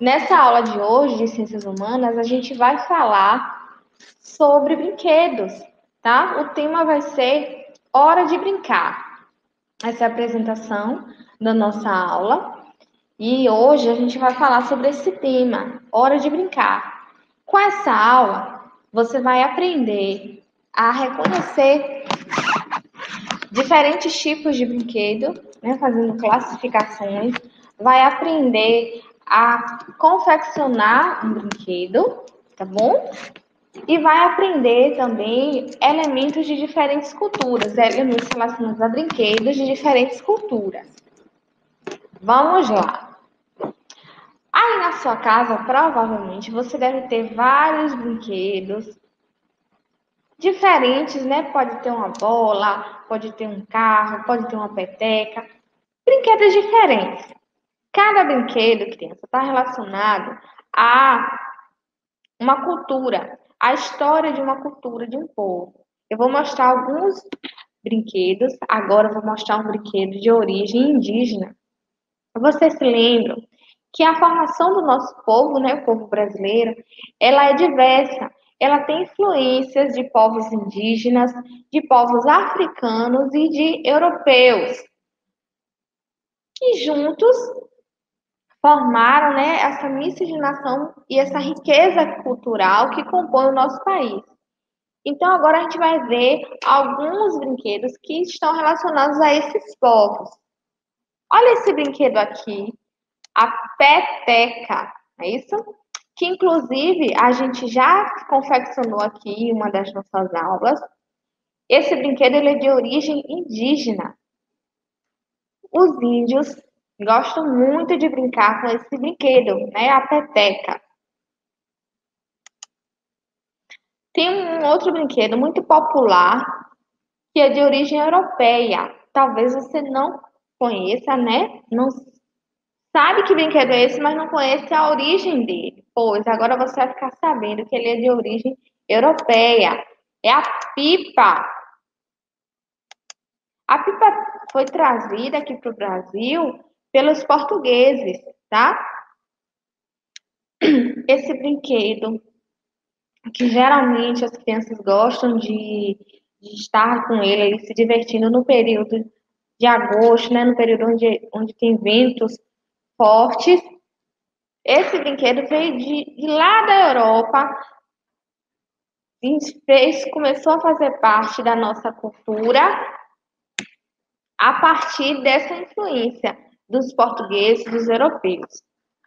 Nessa aula de hoje de Ciências Humanas, a gente vai falar sobre brinquedos, tá? O tema vai ser Hora de Brincar. Essa é a apresentação da nossa aula e hoje a gente vai falar sobre esse tema, Hora de Brincar. Com essa aula, você vai aprender a reconhecer diferentes tipos de brinquedo, né, fazendo classificações, vai aprender a confeccionar um brinquedo, tá bom? E vai aprender também elementos de diferentes culturas, elementos relacionados a brinquedos de diferentes culturas. Vamos lá. Aí na sua casa, provavelmente, você deve ter vários brinquedos diferentes, né? Pode ter uma bola, pode ter um carro, pode ter uma peteca. Brinquedos diferentes. Cada brinquedo, criança, está relacionado a uma cultura, a história de uma cultura, de um povo. Eu vou mostrar alguns brinquedos. Agora eu vou mostrar um brinquedo de origem indígena. Vocês se lembram que a formação do nosso povo, né, o povo brasileiro, ela é diversa. Ela tem influências de povos indígenas, de povos africanos e de europeus, que juntos formaram, né, essa miscigenação e essa riqueza cultural que compõe o nosso país. Então, agora a gente vai ver alguns brinquedos que estão relacionados a esses povos. Olha esse brinquedo aqui, a peteca, é isso? Que, inclusive, a gente já confeccionou aqui em uma das nossas aulas. Esse brinquedo ele é de origem indígena. Os índios gostam muito de brincar com esse brinquedo, né? A peteca. Tem um outro brinquedo muito popular que é de origem europeia. Talvez você não conheça, né? Não sabe que brinquedo é esse, mas não conhece a origem dele. Pois agora você vai ficar sabendo que ele é de origem europeia. É a pipa. A pipa foi trazida aqui para o Brasil pelos portugueses, tá? Esse brinquedo que geralmente as crianças gostam de estar com ele se divertindo no período de agosto, né, no período onde tem ventos fortes. Esse brinquedo veio de lá da Europa e começou a fazer parte da nossa cultura a partir dessa influência dos portugueses, dos europeus.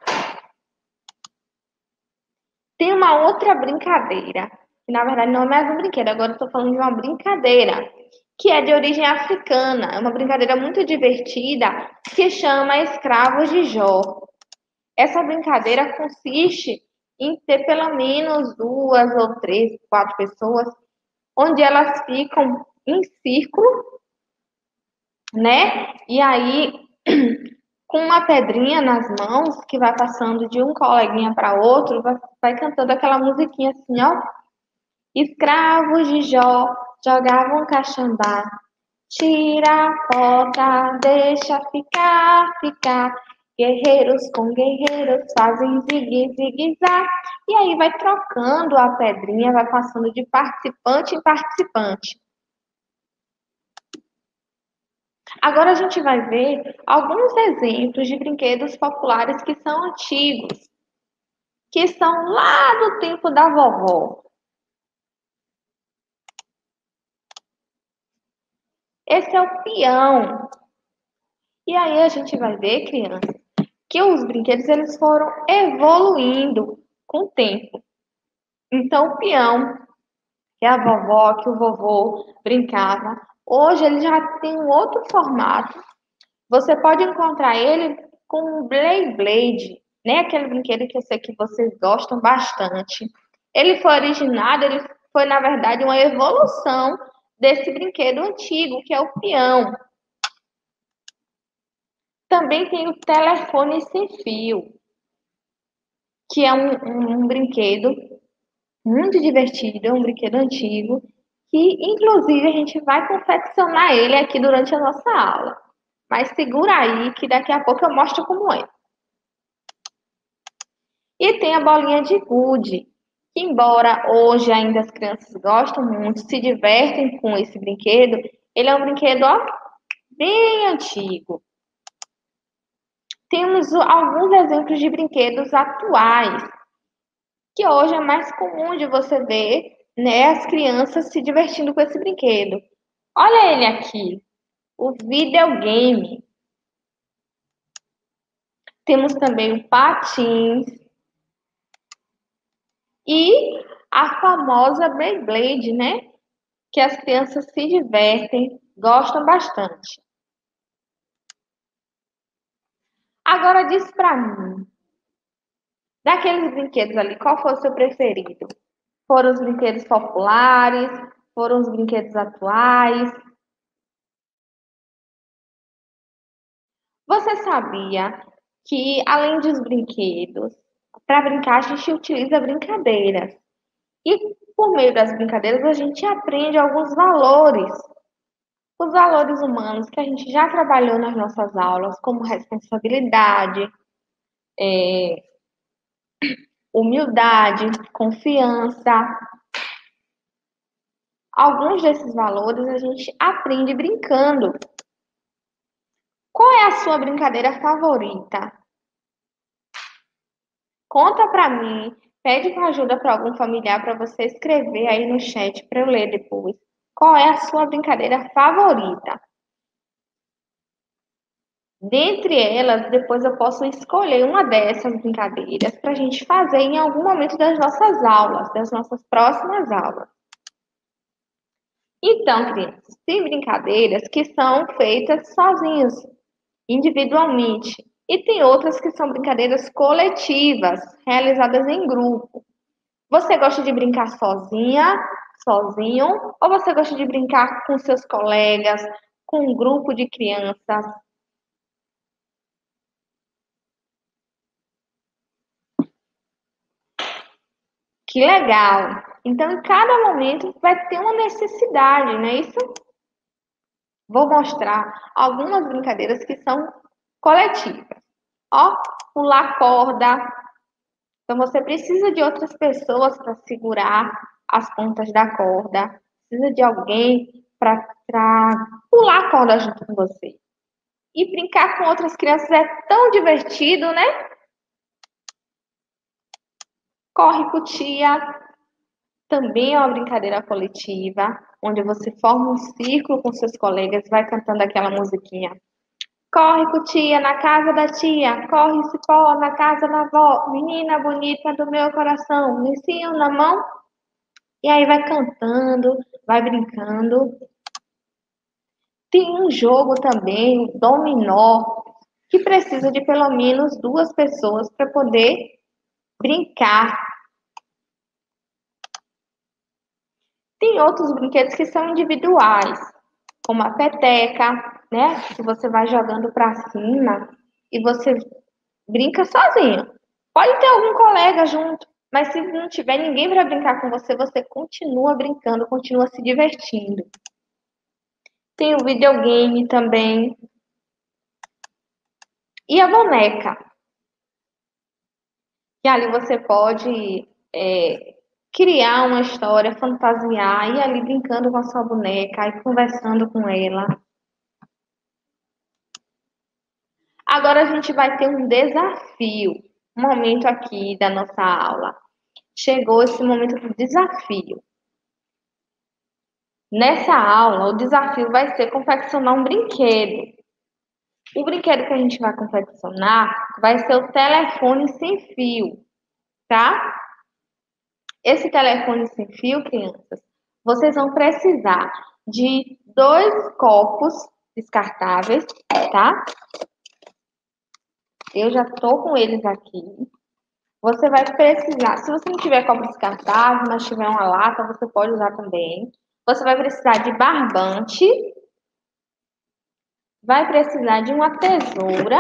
Tem uma outra brincadeira, que na verdade não é mais um brinquedo, agora eu estou falando de uma brincadeira, que é de origem africana. É uma brincadeira muito divertida, que chama Escravos de Jó. Essa brincadeira consiste em ter pelo menos 2 ou 3, 4 pessoas, onde elas ficam em círculo, né? E aí, com uma pedrinha nas mãos, que vai passando de um coleguinha para outro, vai cantando aquela musiquinha assim, ó. Escravos de Jó jogavam caxambá. Tira a porta, deixa ficar. Guerreiros com guerreiros fazem zigue-zigue-zá. E aí vai trocando a pedrinha, vai passando de participante em participante. Agora a gente vai ver alguns exemplos de brinquedos populares que são antigos, que são lá do tempo da vovó. Esse é o peão. E aí a gente vai ver, criança, que os brinquedos eles foram evoluindo com o tempo. Então o peão, que a vovó, que o vovô brincava, hoje ele já tem um outro formato. Você pode encontrar ele com o Blade, né? Aquele brinquedo que eu sei que vocês gostam bastante. Ele foi originado, ele foi, na verdade, uma evolução desse brinquedo antigo, que é o peão. Também tem o telefone sem fio, que é um brinquedo muito divertido, é um brinquedo antigo, que inclusive a gente vai confeccionar ele aqui durante a nossa aula. Mas segura aí que daqui a pouco eu mostro como é. E tem a bolinha de gude, que embora hoje ainda as crianças gostam muito, se divertem com esse brinquedo, ele é um brinquedo, ó, bem antigo. Temos alguns exemplos de brinquedos atuais, que hoje é mais comum de você ver, né, as crianças se divertindo com esse brinquedo. Olha ele aqui, o videogame. Temos também o patins e a famosa Beyblade, né? Que as crianças se divertem, gostam bastante. Agora diz pra mim, daqueles brinquedos ali, qual foi o seu preferido? Foram os brinquedos populares? Foram os brinquedos atuais? Você sabia que, além dos brinquedos, para brincar a gente utiliza brincadeiras? E por meio das brincadeiras a gente aprende alguns valores, os valores humanos que a gente já trabalhou nas nossas aulas, como responsabilidade, humildade, confiança. Alguns desses valores a gente aprende brincando. Qual é a sua brincadeira favorita? Conta pra mim, pede com ajuda para algum familiar para você escrever aí no chat para eu ler depois. Qual é a sua brincadeira favorita? Dentre elas, depois eu posso escolher uma dessas brincadeiras para a gente fazer em algum momento das nossas aulas, das nossas próximas aulas. Então, crianças, tem brincadeiras que são feitas sozinhos, individualmente, e tem outras que são brincadeiras coletivas, realizadas em grupo. Você gosta de brincar sozinha, sozinho, ou você gosta de brincar com seus colegas, com um grupo de crianças? Que legal! Então, em cada momento vai ter uma necessidade, não é isso? Vou mostrar algumas brincadeiras que são coletivas. Ó, pular corda. Então, você precisa de outras pessoas para segurar as pontas da corda. Precisa de alguém para pular a corda junto com você. E brincar com outras crianças é tão divertido, né? Corre com tia, também é uma brincadeira coletiva, onde você forma um círculo com seus colegas, vai cantando aquela musiquinha. Corre com tia na casa da tia, corre cipó na casa da avó, menina bonita do meu coração, lencinho na mão. E aí vai cantando, vai brincando. Tem um jogo também, o dominó, que precisa de pelo menos duas pessoas para poder brincar. Tem outros brinquedos que são individuais, como a peteca, né? Que você vai jogando para cima e você brinca sozinho. Pode ter algum colega junto, mas se não tiver ninguém para brincar com você, você continua brincando, continua se divertindo. Tem o videogame também. E a boneca, que ali você pode criar uma história, fantasiar, ir ali brincando com a sua boneca, e conversando com ela. Agora a gente vai ter um desafio, um momento aqui da nossa aula. Chegou esse momento do desafio. Nessa aula, o desafio vai ser confeccionar um brinquedo. O brinquedo que a gente vai confeccionar vai ser o telefone sem fio, tá? Esse telefone sem fio, crianças, vocês vão precisar de 2 copos descartáveis, tá? Eu já estou com eles aqui. Você vai precisar, se você não tiver copo descartável, mas tiver uma lata, você pode usar também. Você vai precisar de barbante, vai precisar de uma tesoura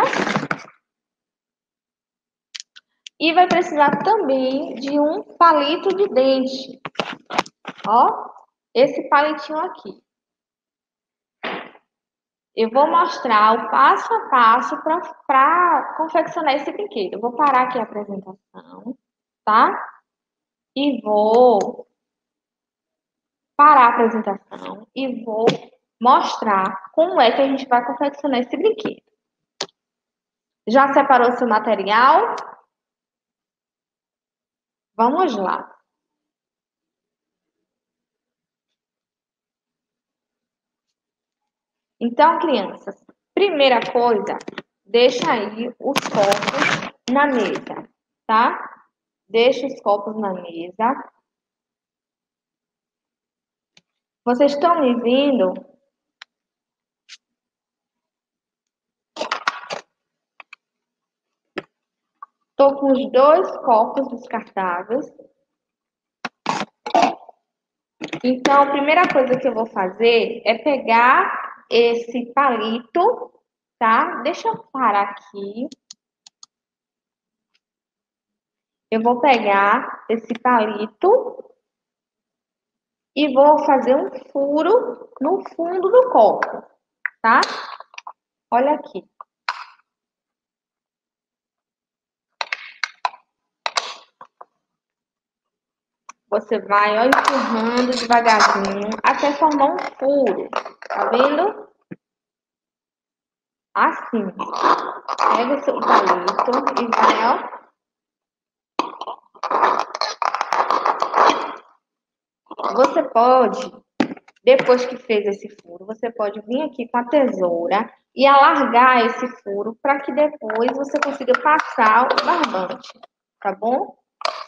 e vai precisar também de um palito de dente. Ó, esse palitinho aqui. Eu vou mostrar o passo a passo para confeccionar esse brinquedo. Eu vou parar aqui a apresentação, tá? E vou parar a apresentação e vou mostrar como é que a gente vai confeccionar esse brinquedo. Já separou seu material? Vamos lá. Então, crianças, primeira coisa, deixa aí os copos na mesa, tá? Deixa os copos na mesa. Vocês estão me vendo? Estou com os 2 copos descartáveis. Então, a primeira coisa que eu vou fazer é pegar esse palito, tá? Deixa eu parar aqui. Eu vou pegar esse palito e vou fazer um furo no fundo do copo, tá? Olha aqui. Você vai, ó, empurrando devagarzinho até formar um furo. Tá vendo? Assim. Pega o seu palito e vai, ó. Você pode, depois que fez esse furo, você pode vir aqui com a tesoura e alargar esse furo para que depois você consiga passar o barbante, tá bom?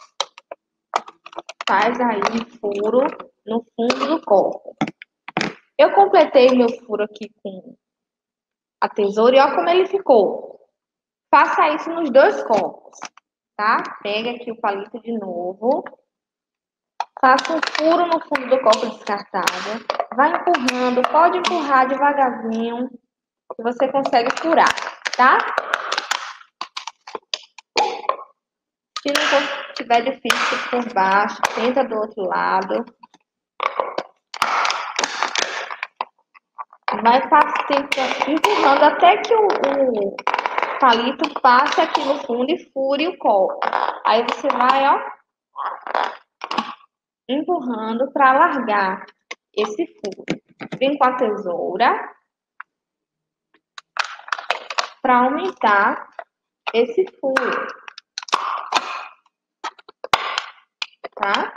Faz aí um furo no fundo do copo. Eu completei meu furo aqui com a tesoura e olha como ele ficou. Faça isso nos 2 copos, tá? Pega aqui o palito de novo. Faça um furo no fundo do copo descartável. Vai empurrando, pode empurrar devagarzinho, que você consegue furar, tá? Se não tiver difícil por baixo, tenta do outro lado. Vai empurrando até que o palito passe aqui no fundo e fure o copo. Aí você vai, ó, empurrando para alargar esse furo. Vem com a tesoura para aumentar esse furo, tá?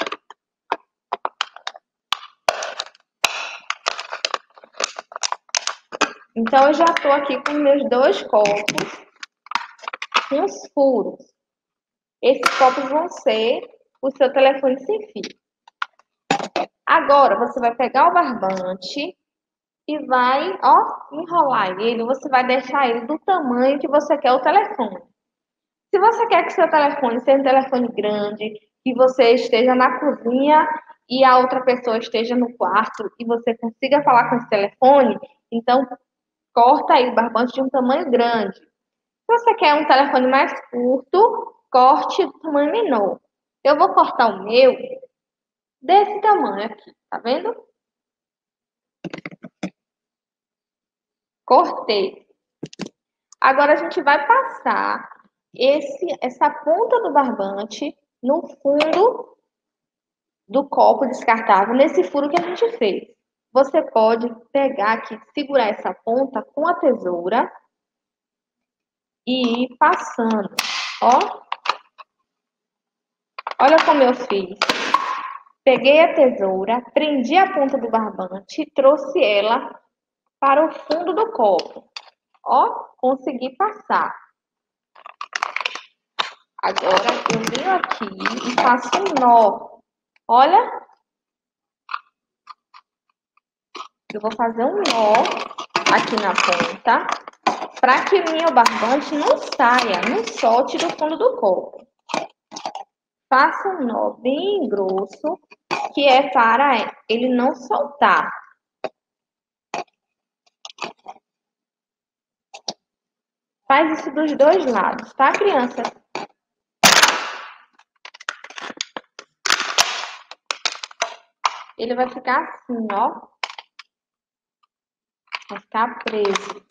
Então, eu já estou aqui com meus 2 copos com os furos. Esses copos vão ser o seu telefone sem fio. Agora, você vai pegar o barbante e vai, ó, enrolar ele. Você vai deixar ele do tamanho que você quer o telefone. Se você quer que seu telefone seja um telefone grande, que você esteja na cozinha e a outra pessoa esteja no quarto e você consiga falar com esse telefone, então corta aí o barbante de um tamanho grande. Se você quer um telefone mais curto, corte do tamanho menor. Eu vou cortar o meu desse tamanho aqui, tá vendo? Cortei. Agora a gente vai passar essa ponta do barbante no fundo do copo descartável, nesse furo que a gente fez. Você pode pegar aqui, segurar essa ponta com a tesoura e ir passando, ó. Olha como eu fiz. Peguei a tesoura, prendi a ponta do barbante e trouxe ela para o fundo do copo. Ó, consegui passar. Agora eu venho aqui e faço um nó. Olha, eu vou fazer um nó aqui na ponta para que o meu barbante não saia, não solte do fundo do copo. Faça um nó bem grosso, que é para ele não soltar. Faz isso dos 2 lados, tá, criança? Ele vai ficar assim, ó. Vai ficar preso.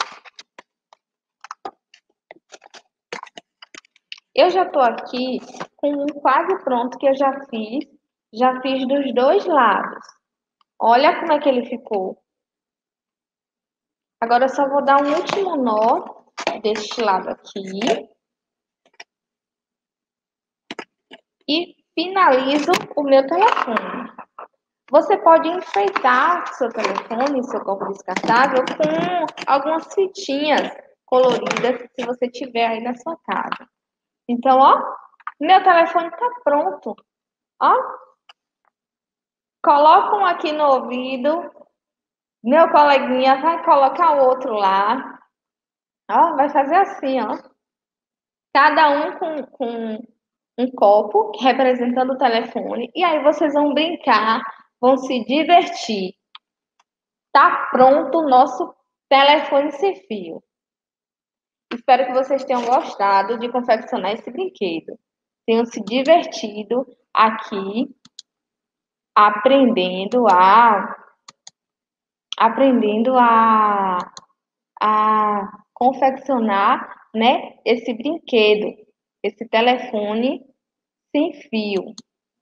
Eu já estou aqui com um quase pronto que eu já fiz. Já fiz dos dois lados. Olha como é que ele ficou. Agora eu só vou dar um último nó deste lado aqui. E finalizo o meu telefone. Você pode enfeitar seu telefone, seu copo descartável, com algumas fitinhas coloridas, se você tiver aí na sua casa. Então, ó, meu telefone está pronto. Ó, coloca um aqui no ouvido, meu coleguinha vai colocar o outro lá. Ó, vai fazer assim, ó. Cada um com um copo representando o telefone. E aí vocês vão brincar, vão se divertir. Tá pronto o nosso telefone sem fio. Espero que vocês tenham gostado de confeccionar esse brinquedo. Tenham se divertido aqui aprendendo a confeccionar, né, esse brinquedo, esse telefone sem fio.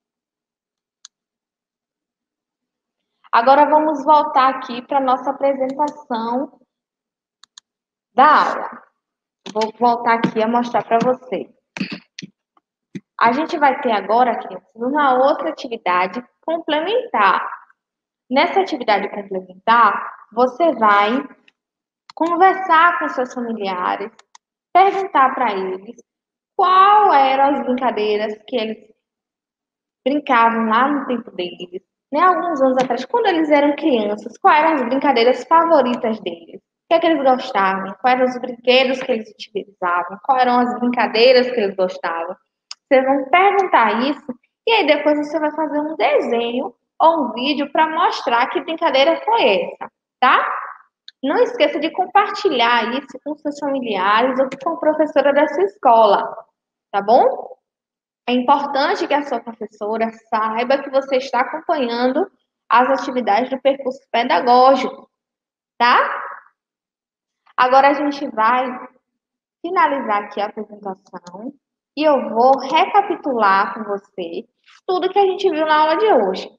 Agora vamos voltar aqui para a nossa apresentação da aula. Vou voltar aqui a mostrar para vocês. A gente vai ter agora, crianças, uma outra atividade complementar. Nessa atividade complementar, você vai conversar com seus familiares, perguntar para eles qual eram as brincadeiras que eles brincavam lá no tempo deles, né? Alguns anos atrás, quando eles eram crianças, quais eram as brincadeiras favoritas deles? O que é que eles gostavam? Quais eram os brinquedos que eles utilizavam? Quais eram as brincadeiras que eles gostavam? Vocês vão perguntar isso e aí depois você vai fazer um desenho ou um vídeo para mostrar que brincadeira foi essa, tá? Não esqueça de compartilhar isso com seus familiares ou com a professora da sua escola, tá bom? É importante que a sua professora saiba que você está acompanhando as atividades do percurso pedagógico, tá? Agora a gente vai finalizar aqui a apresentação e eu vou recapitular com você tudo que a gente viu na aula de hoje.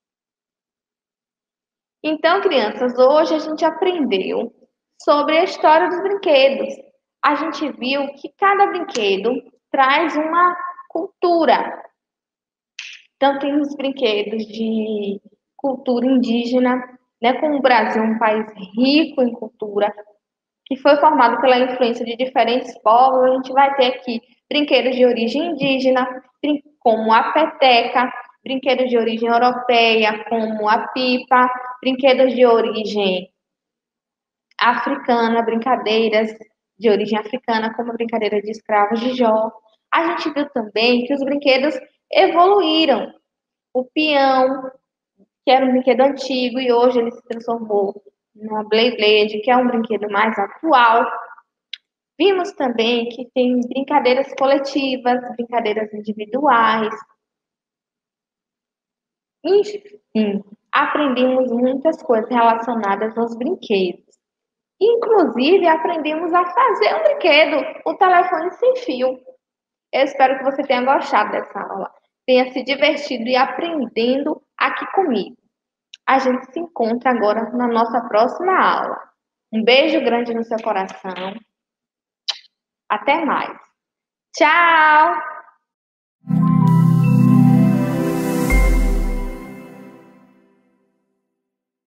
Então, crianças, hoje a gente aprendeu sobre a história dos brinquedos. A gente viu que cada brinquedo traz uma cultura. Então, tem os brinquedos de cultura indígena, né? Como o Brasil é um país rico em cultura, que foi formado pela influência de diferentes povos, a gente vai ter aqui brinquedos de origem indígena, como a peteca, brinquedos de origem europeia, como a pipa, brinquedos de origem africana, brincadeiras de origem africana, como a brincadeira de escravos de Jó. A gente viu também que os brinquedos evoluíram. O peão, que era um brinquedo antigo e hoje ele se transformou na Beyblade, que é um brinquedo mais atual. Vimos também que tem brincadeiras coletivas, brincadeiras individuais. Enfim, aprendemos muitas coisas relacionadas aos brinquedos. Inclusive, aprendemos a fazer um brinquedo, o telefone sem fio. Eu espero que você tenha gostado dessa aula, tenha se divertido e aprendendo aqui comigo. A gente se encontra agora na nossa próxima aula. Um beijo grande no seu coração. Até mais. Tchau!